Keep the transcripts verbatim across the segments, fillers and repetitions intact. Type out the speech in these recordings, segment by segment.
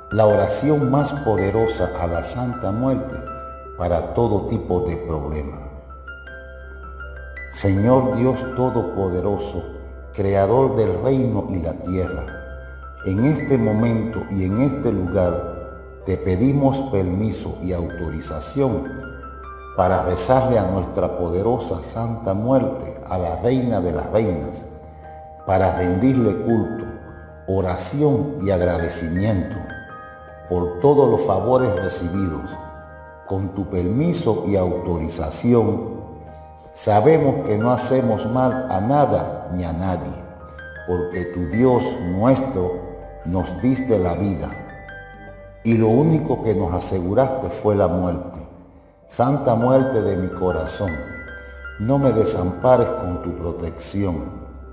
la oración más poderosa a la Santa Muerte para todo tipo de problema. Señor Dios Todopoderoso, Creador del reino y la tierra, en este momento y en este lugar te pedimos permiso y autorización para rezarle a nuestra poderosa Santa Muerte, a la Reina de las Reinas, para rendirle culto, oración y agradecimiento por todos los favores recibidos. Con tu permiso y autorización, sabemos que no hacemos mal a nada ni a nadie, porque tu Dios nuestro nos diste la vida, y lo único que nos aseguraste fue la muerte. Santa Muerte de mi corazón, no me desampares con tu protección.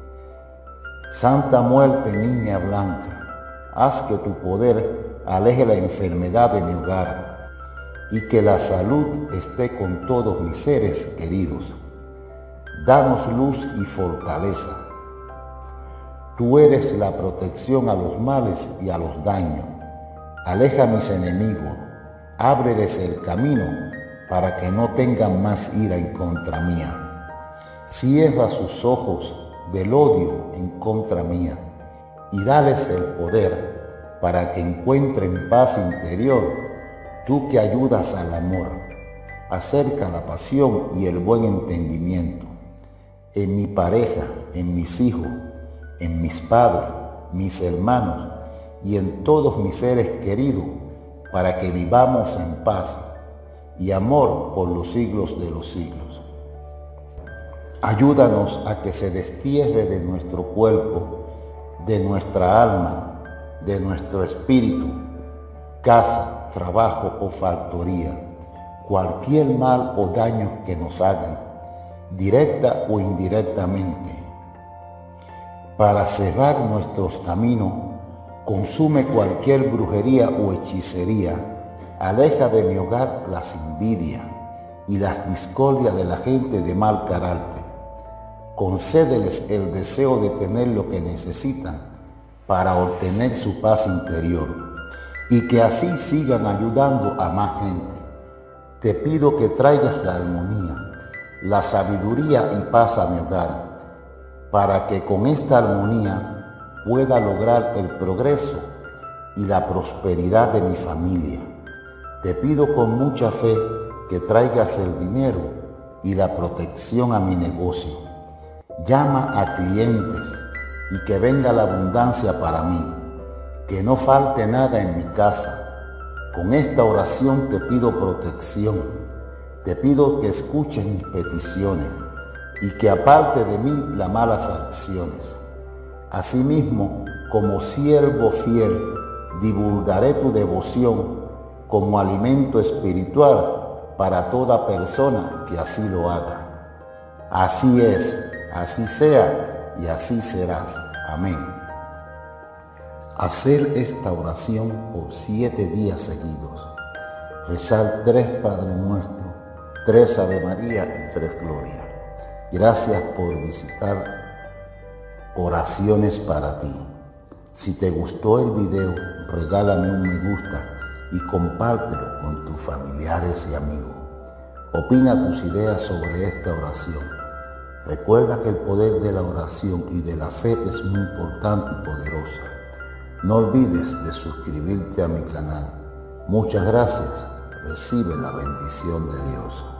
Santa Muerte, Niña Blanca, haz que tu poder aleje la enfermedad de mi hogar y que la salud esté con todos mis seres queridos. Danos luz y fortaleza. Tú eres la protección a los males y a los daños. Aleja a mis enemigos, ábreles el camino para que no tengan más ira en contra mía. Cierra sus ojos del odio en contra mía y dales el poder para que encuentren paz interior. Tú que ayudas al amor, acerca la pasión y el buen entendimiento en mi pareja, en mis hijos, en mis padres, mis hermanos y en todos mis seres queridos, para que vivamos en paz y amor por los siglos de los siglos. Ayúdanos a que se destierre de nuestro cuerpo, de nuestra alma, de nuestro espíritu, casa, trabajo o factoría, cualquier mal o daño que nos hagan, directa o indirectamente. Para cerrar nuestros caminos, consume cualquier brujería o hechicería. Aleja de mi hogar las envidias y las discordias de la gente de mal carácter. Concédeles el deseo de tener lo que necesitan para obtener su paz interior y que así sigan ayudando a más gente. Te pido que traigas la armonía, la sabiduría y paz a mi hogar, para que con esta armonía pueda lograr el progreso y la prosperidad de mi familia. Te pido con mucha fe que traigas el dinero y la protección a mi negocio. Llama a clientes y que venga la abundancia para mí, que no falte nada en mi casa. Con esta oración te pido protección, te pido que escuches mis peticiones y que aparte de mí las malas acciones. Asimismo, como siervo fiel, divulgaré tu devoción como alimento espiritual para toda persona que así lo haga. Así es, así sea y así serás. Amén. Hacer esta oración por siete días seguidos. Rezar tres Padre Nuestro, tres Ave María y tres Gloria. Gracias por visitar Oraciones para ti. Si te gustó el video, regálame un me gusta y compártelo con tus familiares y amigos. Opina tus ideas sobre esta oración. Recuerda que el poder de la oración y de la fe es muy importante y poderosa. No olvides de suscribirte a mi canal. Muchas gracias. Recibe la bendición de Dios.